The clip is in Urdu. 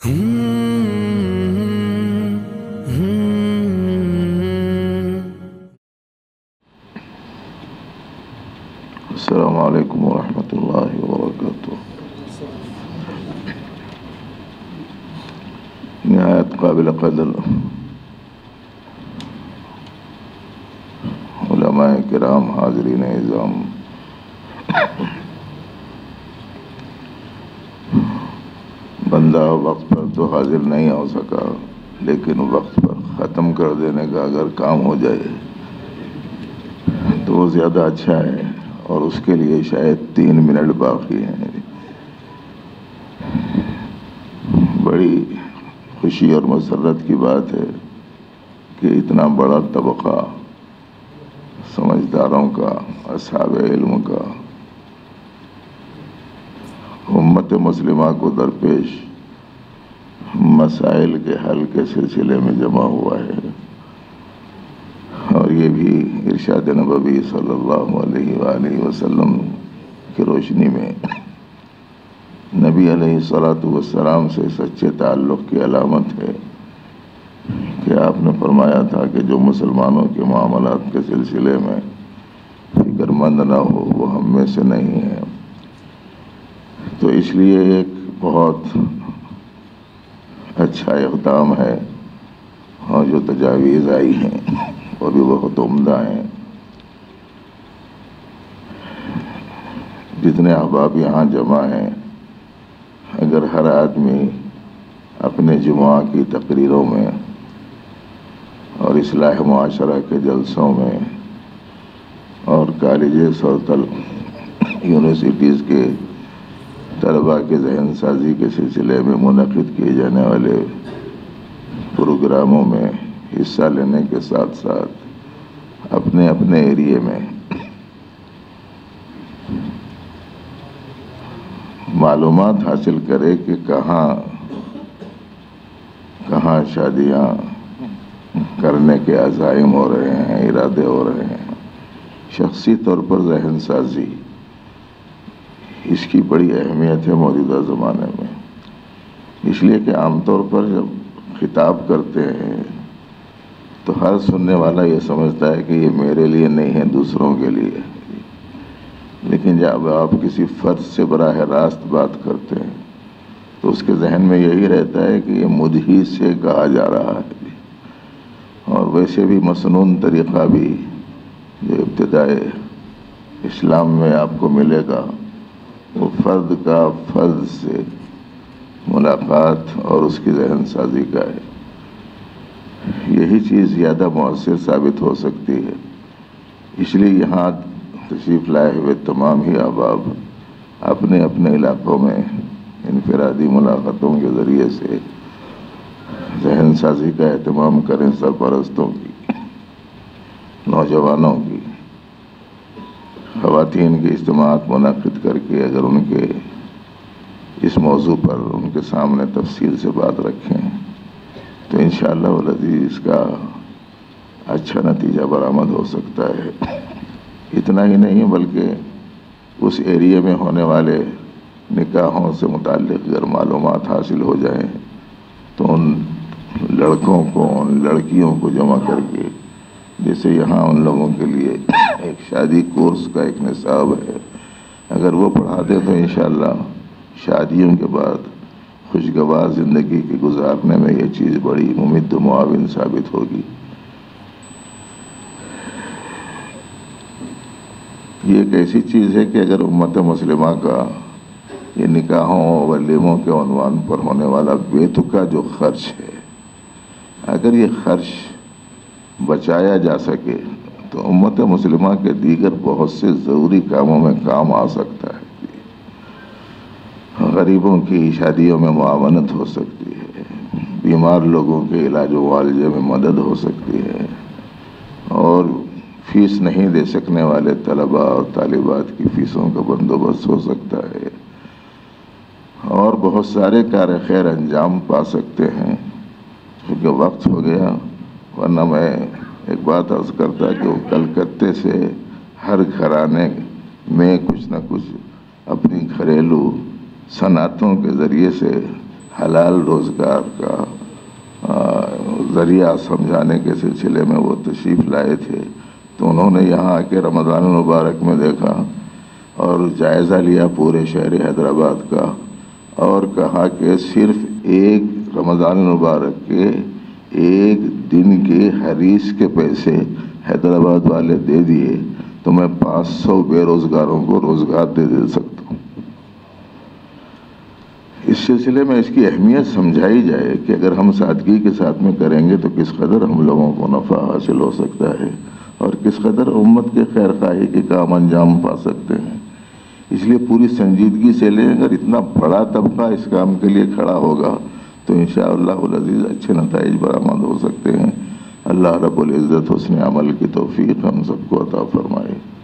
السلام علیکم ورحمۃ اللہ وبرکاتہ۔ نہایت قابل قدر علماء کرام، حاضرین اعظام، بندہ وقت پر تو حاضر نہیں ہو سکا، لیکن وقت پر ختم کر دینے کا اگر کام ہو جائے تو وہ زیادہ اچھا ہے، اور اس کے لیے شاید 3 منٹ باقی ہیں۔ بڑی خوشی اور مسرت کی بات ہے کہ اتنا بڑا طبقہ سمجھداروں کا، اصحاب علم کا، امت مسلمہ کو درپیش مسائل کے حل کے سلسلے میں جمع ہوا ہے، اور یہ بھی ارشاد نبوی صلی اللہ علیہ وآلہ وسلم کی روشنی میں نبی علیہ الصلوۃ والسلام سے سچے تعلق کی علامت ہے کہ آپ نے فرمایا تھا کہ جو مسلمانوں کے معاملات کے سلسلے میں فکر مند نہ ہو وہ ہم میں سے نہیں ہے۔ تو اس لیے ایک بہت اچھا اقدام ہے، اور جو تجاویز آئی ہیں وہ بھی بہت عمدہ ہیں۔ جتنے احباب یہاں جمع ہیں، اگر ہر آدمی اپنے جمعہ کی تقریروں میں اور اصلاح معاشرہ کے جلسوں میں اور کالجز اور یونیورسٹیز کے طلباء کے ذہن سازی کے سلسلے میں منعقد کیے جانے والے پروگراموں میں حصہ لینے کے ساتھ ساتھ اپنے اپنے ایریے میں معلومات حاصل کرے کہ کہاں شادیاں کرنے کے عزائم ہو رہے ہیں، ارادے ہو رہے ہیں، شخصی طور پر ذہن سازی، اس کی بڑی اہمیت ہے موجودہ زمانے میں۔ اس لیے کہ عام طور پر جب خطاب کرتے ہیں تو ہر سننے والا یہ سمجھتا ہے کہ یہ میرے لیے نہیں ہے، دوسروں کے لیے۔ لیکن جب آپ کسی فرد سے براہ راست بات کرتے ہیں تو اس کے ذہن میں یہی رہتا ہے کہ یہ مجھ ہی سے کہا جا رہا ہے۔ اور ویسے بھی مسنون طریقہ بھی جو ابتدائے اسلام میں آپ کو ملے گا وہ فرد کا فرد سے ملاقات اور اس کی ذہن سازی کا ہے۔ یہی چیز زیادہ مؤثر ثابت ہو سکتی ہے۔ اس لیے یہاں تشریف لائے ہوئے تمام ہی احباب اپنے اپنے علاقوں میں انفرادی ملاقاتوں کے ذریعے سے ذہن سازی کا اہتمام کریں، سرپرستوں کی، نوجوانوں کی، خواتین کے اجتماعات منعقد کر کے اگر ان کے اس موضوع پر ان کے سامنے تفصیل سے بات رکھیں تو انشاءاللہ والعزیز اس کا اچھا نتیجہ برآمد ہو سکتا ہے۔ اتنا ہی نہیں بلکہ اس ایریے میں ہونے والے نکاحوں سے متعلق اگر معلومات حاصل ہو جائیں تو ان لڑکوں کو، ان لڑکیوں کو جمع کر کے، جیسے یہاں ان لوگوں کے لیے ایک شادی کورس کا ایک نصاب ہے، اگر وہ پڑھا دے تو انشاءاللہ شادیوں کے بعد خوشگوار زندگی کی گزارنے میں یہ چیز بڑی ممد و معاون ثابت ہوگی۔ یہ ایک ایسی چیز ہے کہ اگر امت مسلمہ کا یہ نکاحوں ولیموں کے عنوان پر ہونے والا بے تکا جو خرچ ہے، اگر یہ خرچ بچایا جا سکے تو امت مسلمہ کے دیگر بہت سے ضروری کاموں میں کام آ سکتا ہے۔ غریبوں کی شادیوں میں معاونت ہو سکتی ہے، بیمار لوگوں کے علاج و معالجے میں مدد ہو سکتی ہے، اور فیس نہیں دے سکنے والے طلباء اور طالبات کی فیسوں کا بندوبست ہو سکتا ہے، اور بہت سارے کار خیر انجام پا سکتے ہیں۔ کیونکہ وقت ہو گیا، ورنہ میں ایک بات عرض کرتا کہ وہ کلکتے سے ہر گھرانے میں کچھ نہ کچھ اپنی گھریلو صنعتوں کے ذریعے سے حلال روزگار کا ذریعہ سمجھانے کے سلسلے میں وہ تشریف لائے تھے، تو انہوں نے یہاں آ کے رمضان المبارک میں دیکھا اور جائزہ لیا پورے شہر حیدرآباد کا، اور کہا کہ صرف ایک رمضان المبارک کے ایک دن کے حریث کے پیسے حیدرآباد والے دے دیے تو میں 500 بے روزگاروں کو روزگار دے سکتا ہوں۔ اس سلسلے میں اس کی اہمیت سمجھائی جائے کہ اگر ہم سادگی کے ساتھ میں کریں گے تو کس قدر ہم لوگوں کو نفع حاصل ہو سکتا ہے اور کس قدر امت کے خیر خواہی کے کام انجام پا سکتے ہیں۔ اس لیے پوری سنجیدگی سے لیں، اگر اتنا بڑا طبقہ اس کام کے لیے کھڑا ہوگا تو انشاءاللہ العزیز اچھے نتائج برآمد ہو سکتے ہیں۔ اللہ رب العزت حسن عمل کی توفیق ہم سب کو عطا فرمائے۔